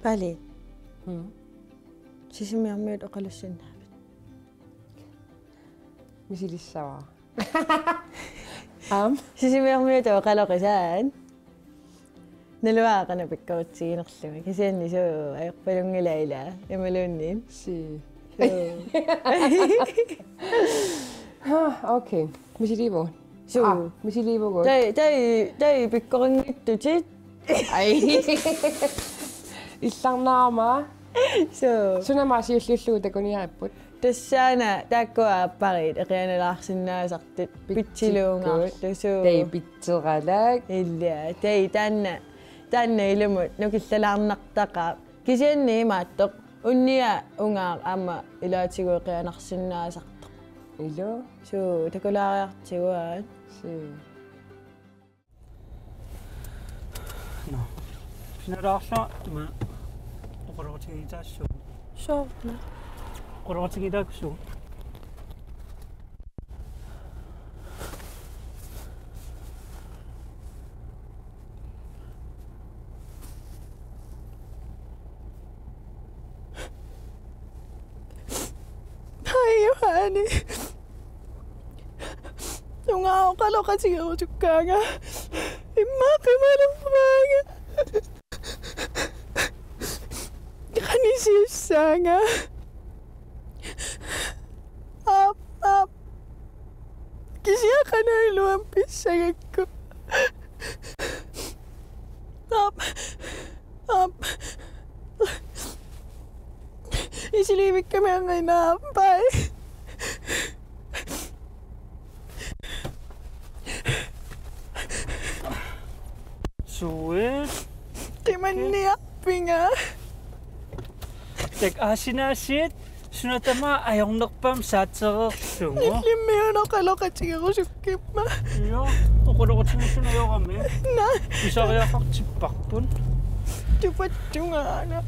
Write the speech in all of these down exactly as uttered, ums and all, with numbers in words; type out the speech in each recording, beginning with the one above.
Pali. Hmm. Sisimiarmiut oqalussinnaavit. Misilissavaa. Am. Sisimiarmiut oqaloqisaan. Naluaqana pikkarutsiginerlumi. Kisianni suu ayoqpalungilaila imaluunnin. Si. Okay. Misilivo. Suu. Misilivo godt. Tai tai tai pikkaringittutit. Ai. Illarnaarmaa. So. Sunama siulliulluuta kuniapput. Tassana taakkuaapparit eqianalaarsinnaasartut pitsiluungaarlu suu. Tai pitseralak. Illa tai tanna tanna ilumut nukillalaarnartaqa. Kisianni imaattoq unnia ungaaq amma ilaatigueqianarsinnaasartoq. Ilo. Suu takulaariartiguaan. Si. No. Sinaraarla ma oqorortigitaassu. Soorna. Oqorortigitaaksu. Hai Yohani. Tunga oqaloqatigerutukkaanga. Immaqimalummaanga. Qanisiussaanga. Ap ap. Kisiaqanailuam pissagakku. Ap ap. Isilivikkameangainaa pai. Sue. Timannia pinga. Tak asinasit sunatama ayongnerpam saatsererlugu. Illimmiunoqaloqatigerusukkipma. Iyo, oqorortigisunayoqami. Na. Isariaqartipparpun. Tupattungaana.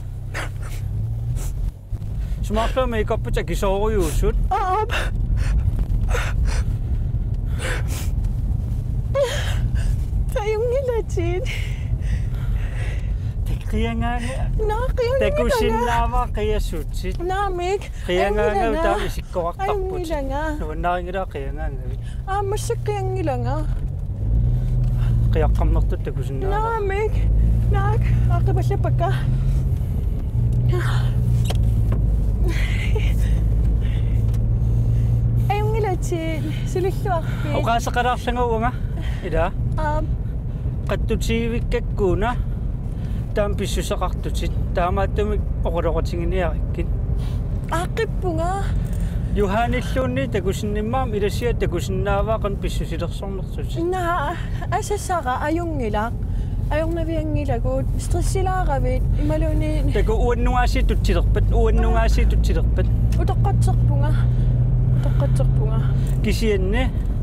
Sumaarluama ikopputa kisooruyuussut. Aap. Tayungilatin. Qiangaanga. Na qiangilaanga. Takusinnaava qiassutsit. Naamik. Qiangaanga utaa isikkoqartarput. Ayungilanga. Nuannaringila qiangaanga. Aamassa qiangilanga. Qiaqqamnertut takusinnaava. Naamik. Naak aqipallapakka. Ayungilatin sulilluarpi. Oqaasaqalaarlanguunga ila. Aap. Qattutiivikkakkuuna taam pissusaqartutit taamaattumik oqoloqotinginiarikkin Aqippunga. Juhanilluunni takusinnimmaam ilasia takusinnaavaaqan pissusilersornertutit. Na asassaqa ayungilaq. Ayornaviangilaguut stressilaaqavit imaluuni. Taku uannungaasi tutsilerpat uannungaasi tutsilerpat. Utoqqatserpunga. Utoqqatserpunga. Kisianne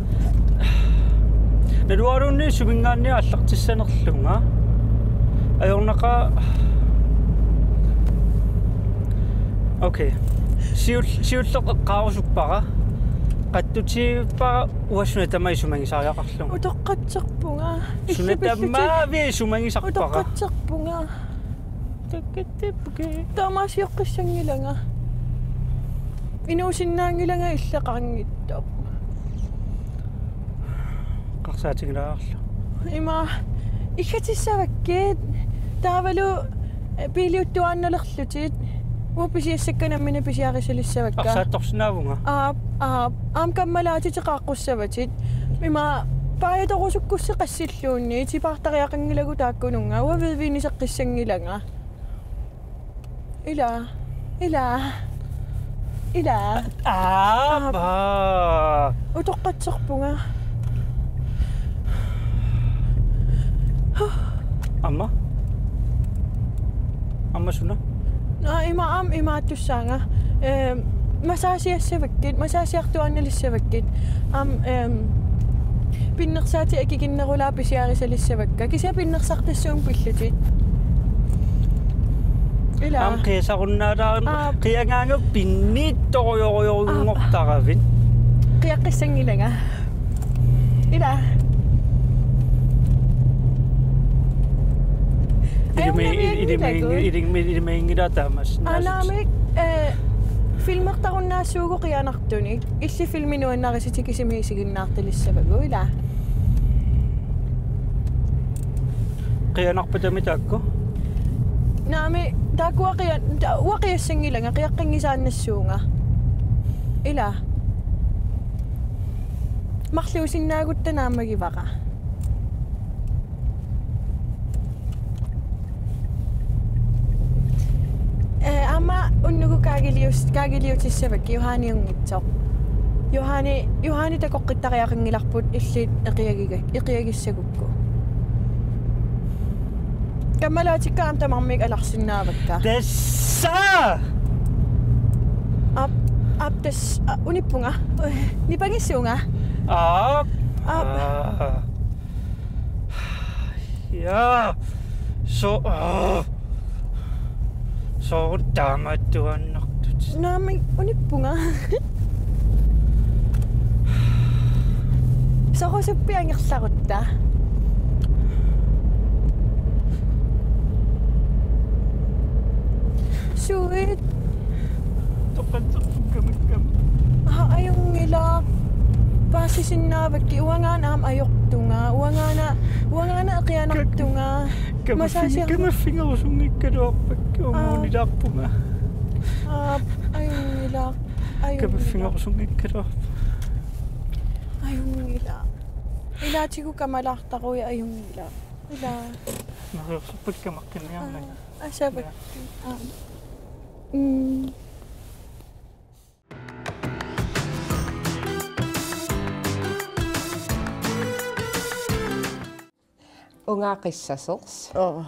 naluarunni sumingaanni аллартиссанерлунга ajornaqa okay siul siulleq eqqaarusuppaqa qattutiippaqa uassuna tamai sumangisariaqarlunga Utoqqatserpunga. sunatamaavi sumangisarpaqa Utoqqatserpunga. takkatippuke Taamaasiоққиссангилanga. Inuusinnaangilanga иллеқарнгитtoq. qarsaatigilaarlu Ima ikhatissavakkiit taavalu piiliuttuannalerlutit uupisiassakkanammina pisiarisalisavakka. qarsaattorsinaavuga Aap aap aam kammalaatiteqaaqqussavatit ima paajatoqusukkussi qassilluunni tipaartariaqangilagu taakkununga uaviiviiniseqqissangilanga. Ila ila ila aapa utoqqatserpunga. amma amma suna Na ima am imaattussaanga em masaasiassavakkit masaasiartuannalissavakkit am em pinnersaati akikinnerulaa pisiarisalisavakka kisia pinnersartassuun pillutit ila am qiasarunnaalaarn qiangaanga pinniittorioriorungortaravit qiaqqissangilanga ila idimingidatamas Anamik filmertarunnaassuugu qianartuni illi filminuannarisitikisimiisiginnaartilissavagu ila qianarpatamitakku naami taakuaqian uaqiassangilanga qiaqqingisaannassuunga ila marluusinnaaguttanaammagivara ama unnugu kaagilius kaagiliutissavak Johaniungitsoq Johani Johani takoqqittariaqangilarput illit eqiagiga eqiagissagukku kammalaatikkaam tamarmik alarsinnaavakka tassa ap ap tas unippunga nipangissuunga ap ap ja so so tamattuannartut naami unippunga soqusuppiangerlarutta suit toqatsaqkammakkam ayungila paasisinnaavakki uangaanaam ayortunga uangaana uangaana eqianartunga masasiaq kamaffingerusungikkaluarpakka umuunilaarpunga ap ayungila kamaffingerusungikkaluarpa ayungila ilaatigu kamalaartaruya ayungila ila nariorsorpakkamarkanniarnag asavak mm ungaaqissasers oh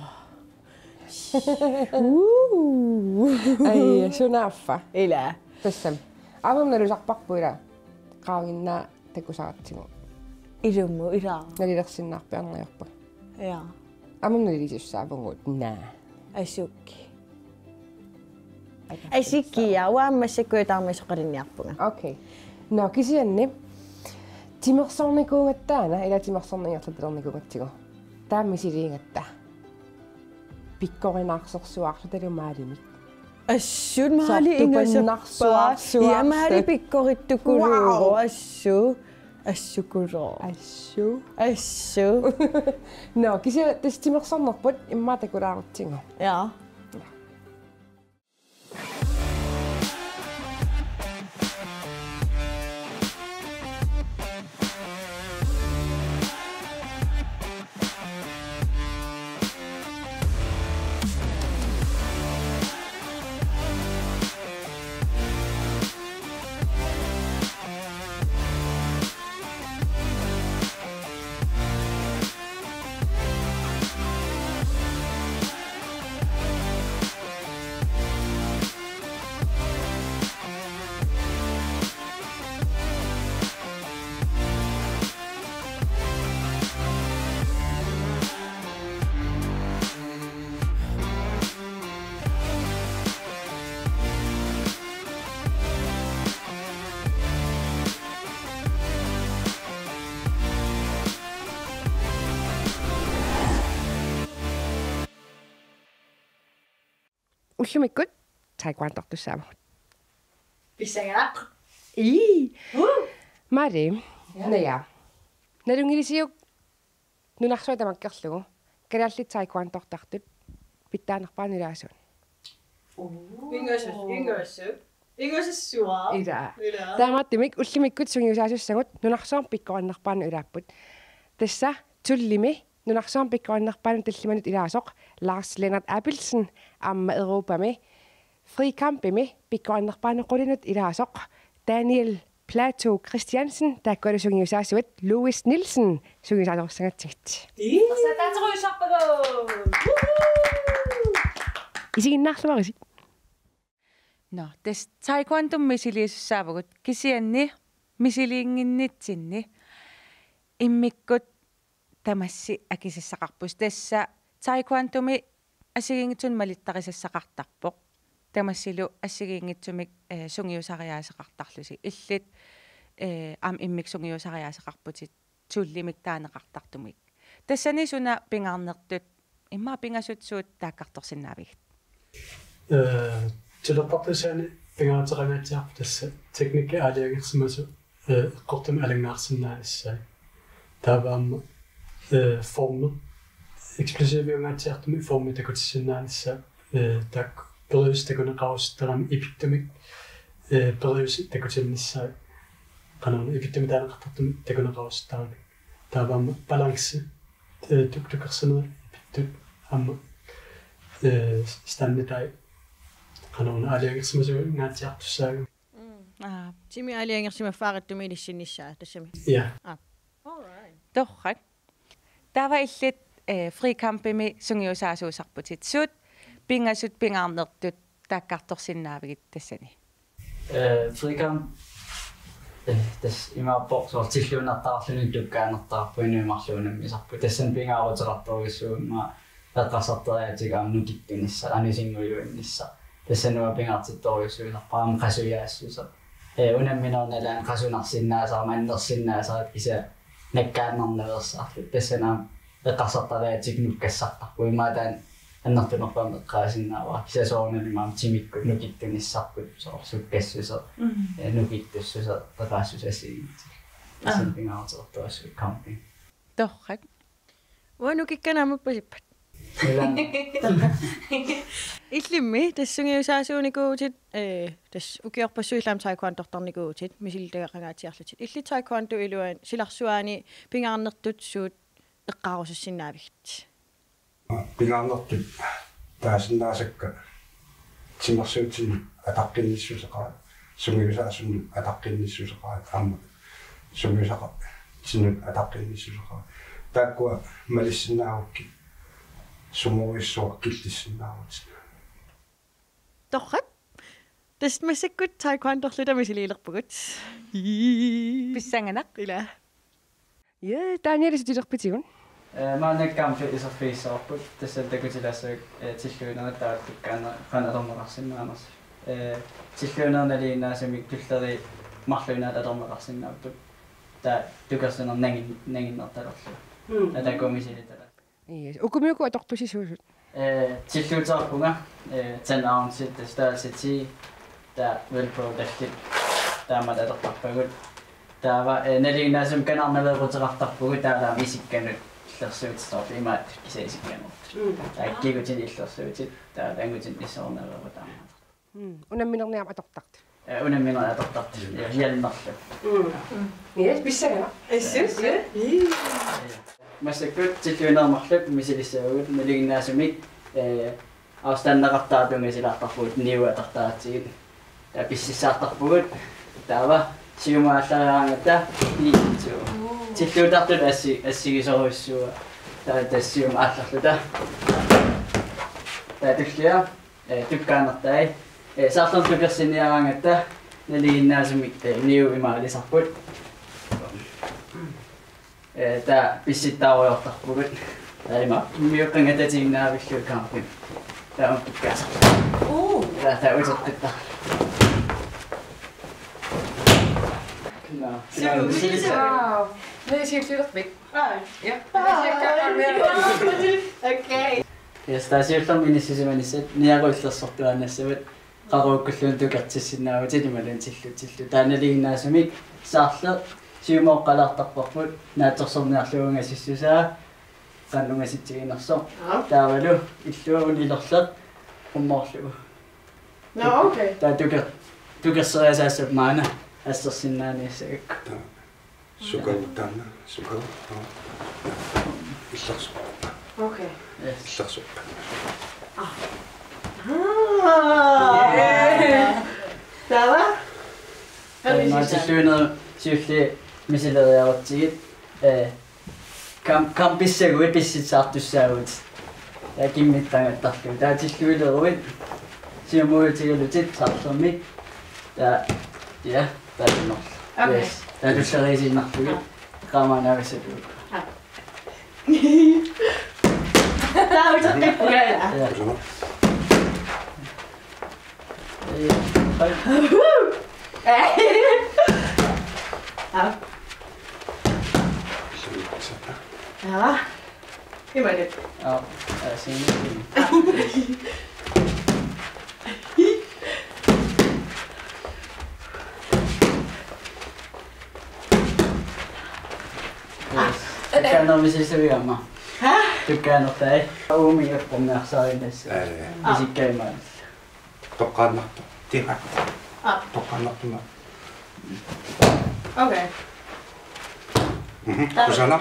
ai sunaffa ila tassam amamnalusarparpu ila qaanginnaa takusaatsigu ilummu ila nalilersinnaarpiarneriarpa ja amamnalilisussaapungut naa asukki asikkia uammassakuitarmisoqalinniarpunga okay no kisianni timersornikuungattaana ila timersorningertatelernikuungatsigu taammisiliingatta pikkorinaarsorsuarlu talumaalimik assut maali ingasappa ja maali pikkorittukuluugu assu assukuro assu assu no kisia tas timersornerput immaatakulaarutsigu ja ullumikut taekwondo-tussaava Pisangaq ii mari naya nalungilisiuk nunarsuatamakkerlugu kalaallit taekwondo-tartut pittaanerpaanilaasuun Ingasus ingasu ingasussuaa ila taamaattimik ullumikut sungiusaasussagut nunarsoorm pikkorannerpaanu ilaapput tassa tullimi nunarsoorm pikkorannerpaanu tallimanut ilaasoq Lars Lennart Abelsen amma Europami Frikampimi pikkorannerpaanu qulinut ilaasoq Daniel Plato Christiansen taakkolu sungiusaasuut Louis Nielsen sungiusaasorsangatsigit Satateruisarpagu isiginnarlumarisi no tes taekwondo misilisussaavagut kisianni misiliinginnitsinni immikkut tamassi akisissaqarpus tassa taekwondomi asigingitsun malittarisissaqartarpoq tamassilu assigiingitsumik sungiusariaasaqartarlusi illit am immik sungiusariaasaqarputit tullimik taaneqartartumik tassani suna pingarnertut имма пингасутсуут тааккарторсинаавигит э телепортисаани пингаатеқангаатиарпу тасса техники алиагерсимасу э эққортами алангаарсинаассаа тааваама э формер эксплосивиунгаатиартуми форми такутиссинааnissaa э так периус такунеқарустерами ипиттумик э периус такутиннissaa канаана ипиттуми таанеқартартуми такунеқарустарами тааваама баланси э туктукерсинери ипиттут амма э станнитай канаана алиагерсимасуунгаатиартуссаага аа Timi aliangersima faaqittumi ilissinnissaa tassami. ja Alright. торрак тава иллит э фрикампими сунгиусаасуусарпутит суут пингасут пингаарнертут тааккарторсинаавигит тассани э фрикам э тас имааппор сортиллуунартаарлуни туккаанертаарпуинуимарлуунамми сарпу тассан пингаарутерарторуссуумма пеққасартериатигаам нукиттунисса анисингуйуиннисса тассануа пингаарtittoriussuusарпаама қасуяассуса э унамминерналаан қасунарсиннаасаама аннерсиннаасаат иса наккааннарнеерсаарлу тассанаам пеққасартариатик нуккассартарпу имаатаан аннертунерпаама эққаасиннаава кисасоорналимаам тимикку нукиттуниссарпут соорсуккассуса э нукиттуссуса пеқаассусассигит тассан пингаартерторуссу кампинг торрак Uanukikkanamupasippat. Illimmi tassungiusaasuunikuutit ee tas ukiorpassuillaam taekwondo-tortarnikuutit misilitagaqangaatiarlutit illi taekwondo iluan silarsuaani pingaarnertut suut eqqaarusussinnaavigt pingaarnertut taasinnaasakka timersuutin ataqqinnissuseqaa sungiusaasunnu ataqqinnissuseqaa amma sungiusaqa sinut ataqqinnissuseqaa taakua malissinnaavukki sumuissuaq killissinnaavut torrat tas massakkut taekwondo-lutami siliilerpugut писсанганақ ila ja Daniel сутилерпитигун э маанаккаам фисерфиссаарпут тассал такутилассук э тиллуунертааттуккаана каналернеқарсиннаанерс э тиллуунерналииннаасамик туллери марлуинаат алернеқарсиннаавтут та тукерсинер нагин нагиннерталерлу атакомисилитала yes ukumuku atorpusisuusut э тиллуутаарпунга э танаунсит стаасити та велпродактит таамат алертарпагут таава э налииннаасам канарнаверутерартарпугу таалаам исикканут иллерсуутсторли имаат кисаисикканерт тааккигутин иллерсуутит таалангутин ниссоорнаверу таамат unamminerniam atortart э унаммина атортарт ялнарлу yes писсагана issus массаккут тиллуунермарлук мисилиссаагут налигиннаасумик э австаннеқартаатунга силаартарпугут ниуатартаатсигит та писсисаартарпугут таава сиумааллараангата нитсуу тиллуутартут асси ассигисоруссуа таа тассиум аалларлута таа туллиа э туккаанертай э саарлантукерсиниараангата налигиннаасумик ниу имаалисарпут э та писситтааруйортарпугут таима миуқангататигнаавиллу кампин таа туккааса уу таа таа утертта кина wow nee сиуллерпик ja okay я стасиуллерми иниссисиманиссат ниаруиллерсортуаннассават qaruukkulluun tukertissinnaagut ilimalen tillu tillu taanaliginaasumik saarle siumoqqalaartarparput naatersorniarluungasissusaa qannungasittiginerso taavalu illuun ilerleq ummoorlugu no okay taa tuker tukerseriasaassap maana астерсиннааниссагак сукавутаана сукав иллерсу okay иллерсу ah tava маатиллуунер сиулли мисилериарутсигит э кам камписсагуит писситсаартуссаагут я киммиттангаттарлу таатиллуилеруит сиумуутигалутит саарлерми та я таанер okay таатуллерисиннарлугит qaamaanaavissалу tava utaqqippugala Ja. Imagine. Ja, jag ser ingenting. Tykkään nomisista viemään. Häh? Tykkään ottaa ei. Uumia pommeja saa yhdessä. Visikkeimään. Tokkannattu. Tiedä. Ah. Tokkannattu. Okay. Mhm. Kusana.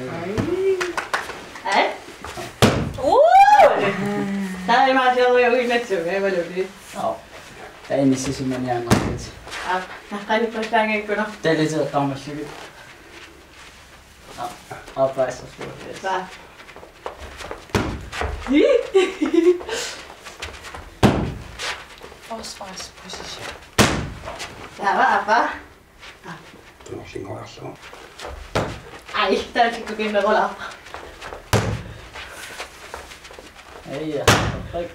Hej. Uh! Der er meget sjovt, jeg er ude i naturen. Jeg var lykkelig. Ja. Jeg er inde i sidste, men jeg er nok lidt. Ja, jeg har rigtig fået stange ikke kunder. Det er lidt til at komme og cykle. Ja, opvejs og slå. Bare. Forsvarsposition. Der var bare. Det er nok ikke højere så. Ej, der er ikke begyndt at rulle op. Ja, ja. Perfekt.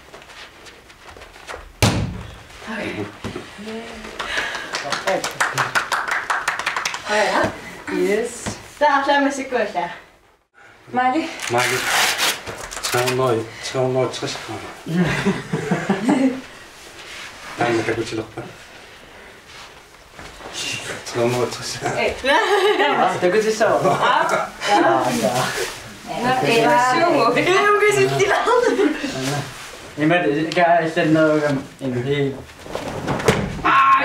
Okay. Perfekt. Okay, ja. Yes. Der er klar med sig godt der. Miley. Miley. tre hundrede og tres grader. Nej, man kan gå til op. tre hundrede og tres. Ja, det går til så. Ja, ja. Nå, det var sjovt. Det er jo ikke så stille. Jamen, det kan jeg sende noget om en hel. Ej!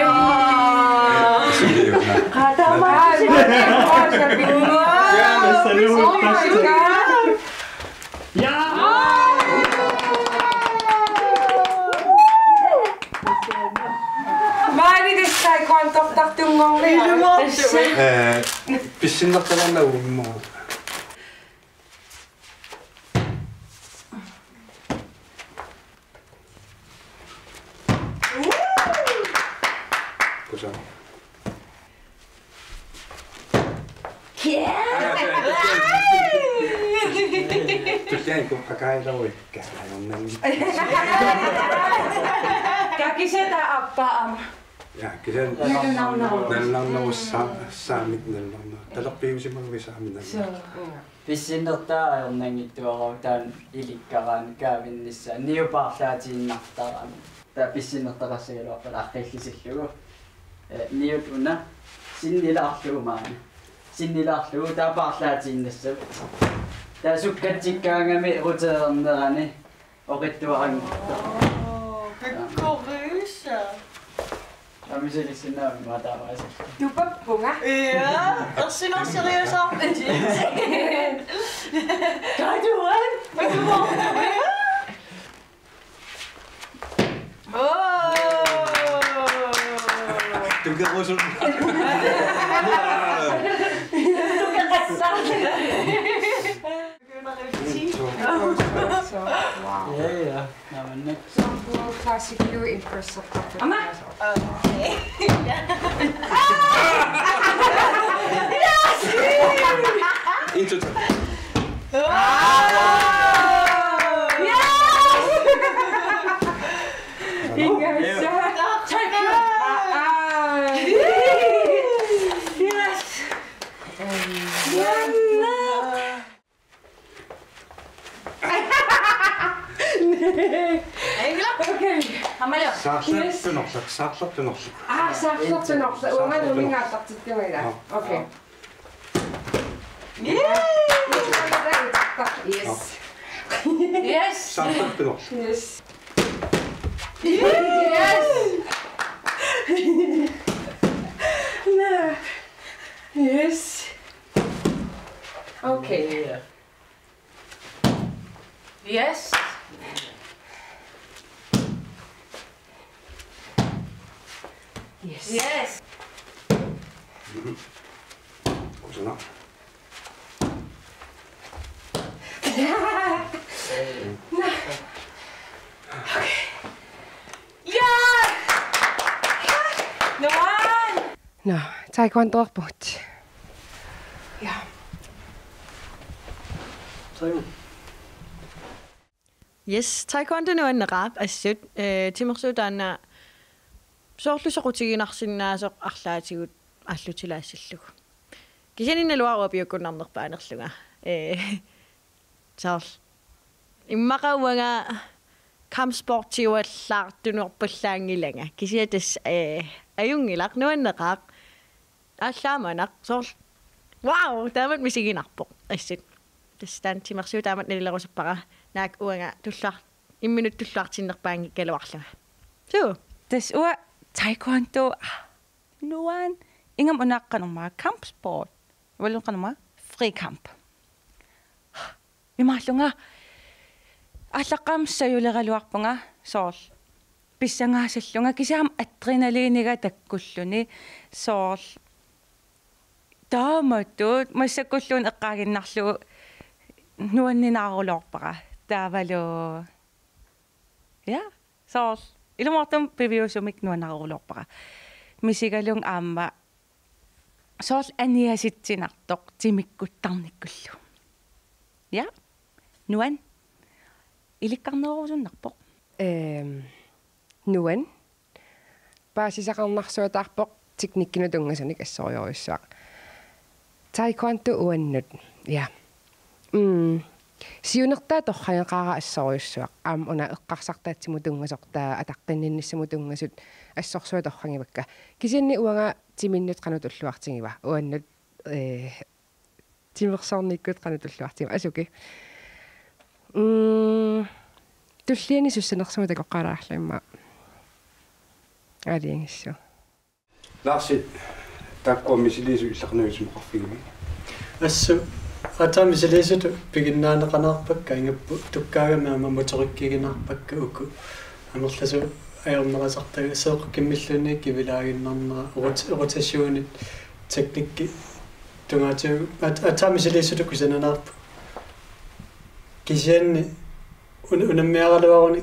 Der var Ej, hvor er det godt. Ja, men så nu Oh my god! Ja! Miley, det skal jeg godt opdage du må være. Eh, Pissinnertavana uummo. Kusana. Tykkään kun hakailla oikein. Kaikki sitä appaa. Ja, kyllä näillä on noussa saamit näillä on. Tällä piusimalla vi saamit näillä. Pissinnertaa ernangit tuoruutaan ilikkaraan kaavinnissä niupaarlaatinartaraan. Tää pissinnertarassaluarpala aqillisillugu. Niut una sinnilaarluumaana. Sinnilaarlugu taapaarlaatinnassa. Tää sukkatsikkaangami ruteernerani oqittuarangittaa. Korysa. Ja vi ser lige når vi var der var altså. Du er bunga. Ja, og se noget seriøst op. Kan du det? Du kan også Så, wow. Ja ja. Ja men nej. Så du classic you impressed. Amma. Okay. Into Inga så. Tak. Yes. Okay. Amalia. saarlattu norsuk, saarlattu norsuk. Ah, saarlattu norsuk. Unga lumingaartartittimaila. Okay. Yes. Yes. Saarlattu norsuk. Yes. Yes. No. Yes. Okay. Ja. Yes. Yes. Yes. Kusana. No, taekwondo-put. Ja. Så Yes, taekwondo nu en rap assut timmersuutanna soorlusoqutiginarsinnaasoq arlaatigut аллутилаассаллугу кисанинналуарua пиуккуннарнерпаанерлуга э Så imaka uanga kampsportiuallaartunuorpallaangilanga kisiatas eh ajungilaq nuanneqaaq ааллааманақ соор вау таамат мисигинарпоқ ассит тастан тимерсуу таамат нилерусаппара наак уанга туллаар имминут туллаартиннерпаанги калуарлага суу тас уа taekwondo nuan ingam unaqqanumma kampsport walunqanumma frikamp имааллунга аллаққамссаюлераluarpunga soor писсангаасаллунга кисаам адреналинига таккуллуни soor тааматтут массаккуллуун эққаагиннарлугу нуаннинаарулоорпара таавалу я soor илумартум пивиусумик нуанаарулоорпара мисигалун аама soor аниаситсинартоқ тимиккуттарниккуллу я нуан иликкарнерусуннарпоқ эм нуан паасисақарнарсуатаарпоқ тикниккину тунгасаник ассориориссуақ taekwondo уаннут я м сиунертаа торхаеқаара ассориуссуақ аам уна эққарсартаатсиму тунгасортаа атаққиннинниссаму тунгасут ассорсуа торхангивакка кисианни уага тиминнут қанут уллуартигива уаннут э тимерсорниккут қанут уллуартигива асуки м туллиани суссанерсума такоққалаарлимма алингиссу Lars, tak om misilisu илларнуисум qarfigimi. Assu атаамисилисуту пигиннаанеқанаарпакка ингаппу туккаагамаама моториккигинаарпакка уку амерласу аернерасартага сеэққиммиллуни кивилагиннарнера ротасионит техникки тугаату атаамисилисуту кусананаарпу кисианни унаммиаралуаруни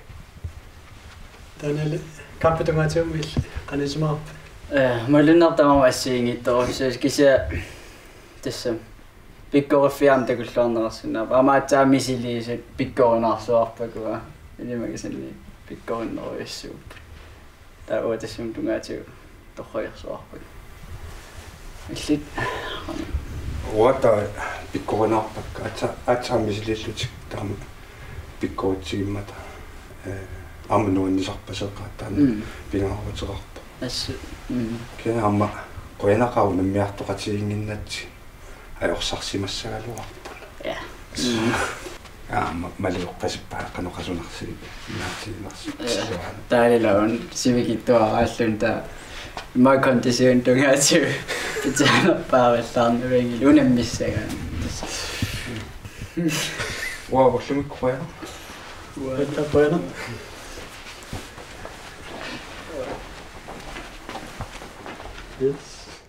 танали каппутугаатуумил канисмаарпа э малиннартамама ассиингитторусаас кися тасса пиккориффиам такуллуарнерарсунаапа амаатсаамисилиисат пиккоринаарсуарпакуа илимагасалли пиккориннеруйассууп таа уатассум тугаатиу торхоярсуарпак иллит Уата пиккоринаарпакка ата атсаамисилииллутик таама пиккоритсигиммата э амнуаннисарпасеқаатаана пингаарутеқарпа асс ке амма qoyanaqau nammiartoqatiginnatsi ajorsaarsimassaгаluarpun ja ja maliuqqasippaa qanoqasunarsi naatiinarsi taalilaun simikittuaraallun ta ma condition tungaatu pitsanerpaarillarnuvingil unammissagaan wow ullumikkuya уата поена yes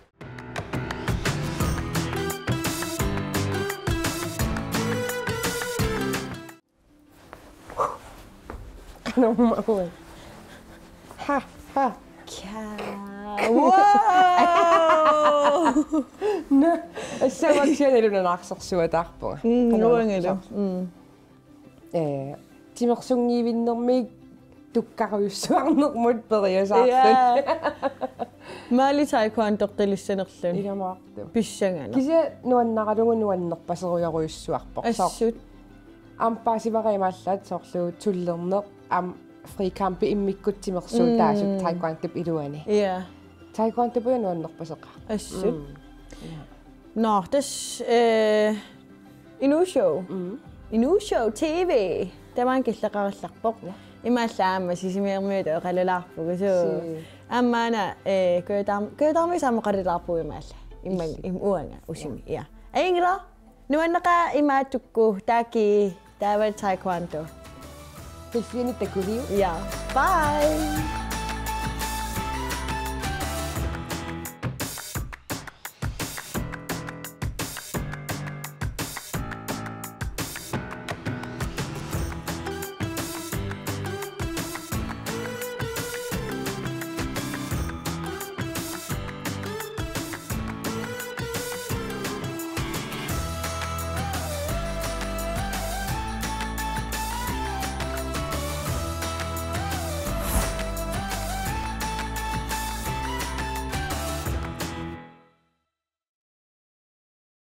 no mames ha ha wow no assamaksianiluna naarsorsuatаарpunga nuangalu э тимерсунгиивиннэрмик туккаруйуссуарнермут периасаартун Mali taekwondo qilissannерлun иламаарту писсагана кися нуаннаралугу нуаннерпасеруйаруйуссуарпоқ ассут ампаасиваримааллаат соорлуу туллернеқ ам фрикампи иммиккутсимерсуу таасут taekwondo илуани ja taekwondo пуя нуаннерпасеқа ассут nå das øh inu show inu show tv der man gillaqarillarpoq имааллаама сисимиермиута эқалалаарпугу суу аммаана э көтам көтарми самеқалилаарпуг имаалла имман им уанга усими я аингла нуаннеқа имаатукку тааки таавал taekwondo пилфини такулиу ja bye